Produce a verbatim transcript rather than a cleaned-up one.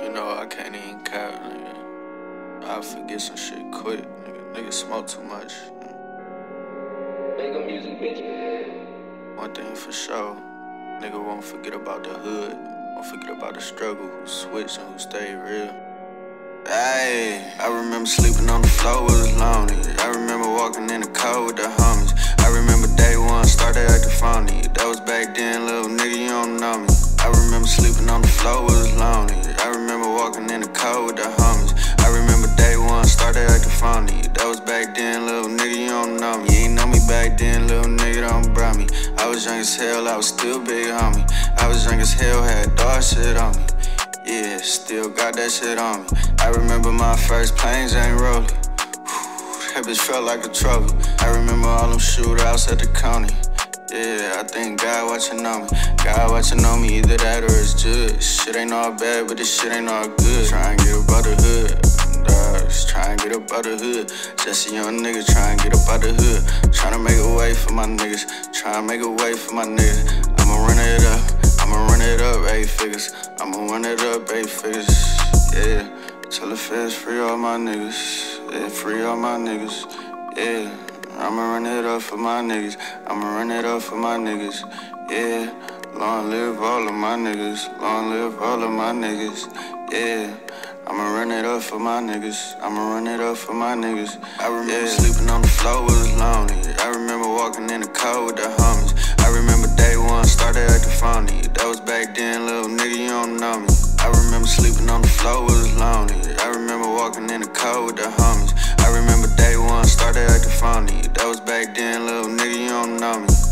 You know I can't even cap, nigga. I forget some shit quick, nigga. Nigga smoke too much. Make a music, bitch. One thing for sure, nigga won't forget about the hood. Won't forget about the struggle, who switched and who stayed real. Ayy, I remember sleeping on the floor, it was lonely. I remember walking in the car with the homies. I remember day one, started acting phony. That was back then, little nigga, you don't know me. I remember sleeping on the floor, it was lonely. I remember walking in the car with the homies. I remember day one, started acting phony. That was back then, little nigga, you don't know me. You ain't know me back then, little nigga, don't brought me. I was young as hell, I was still big homie. I was young as hell, had dog shit on me. Yeah, still got that shit on me. I remember my first planes ain't rolling. That bitch felt like a trophy. I remember all them shootouts at the county. Yeah, I think God watching on me. God watching on me, either that or it's good. Shit ain't all bad, but this shit ain't all good. Try and get up out the hood. Dogs, try and get up out the hood. Just a young nigga try and get up out the hood. Tryna make a way for my niggas. Try and make a way for my niggas. I'ma run it up. I'ma run it up, eight figures. I'ma run it up, eight figures. Yeah, tell the feds free all my niggas. Yeah, free all my niggas. Yeah, I'ma run it up for my niggas. I'ma run it up for my niggas. Yeah, long live all of my niggas. Long live all of my niggas. Yeah, I'ma run it up for my niggas. I'ma run it up for my niggas. I remember yeah. sleeping on the floor, it was lonely. I remember walking in the car with the homies. I remember day one, started acting phony. That was back then, little nigga, you don't know me. I remember sleeping on the floor, it was lonely. I remember walking in the car with the homies. I remember day one, started acting phony. That was back then, little nigga, you don't know me.